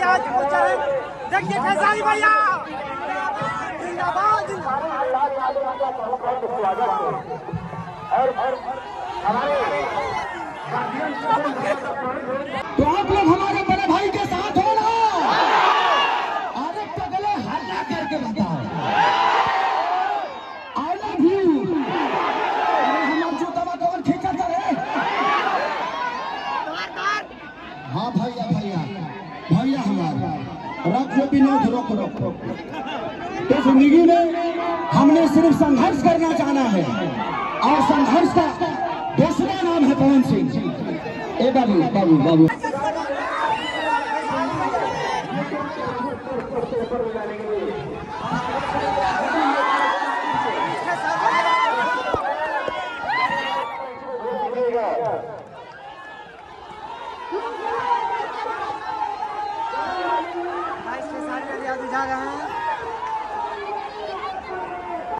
आज पहुंचा है। देखिए खेसारी भैया जिंदाबाद तो आप लोग हमारे बड़े भाई के साथ हो ना। अरे पगले हल्ला करके बताओ आई लव यू। हमारे जो दवा कवर खींचा करे। हाँ भैया भैया भैया हमारा रखो विनोद रोक रोक रोक। तो जिंदगी में हमने सिर्फ संघर्ष करना चाहना है और संघर्ष का दूसरा नाम है पवन सिंह। ए बाबू बाबू बाबू जा रहे हैं।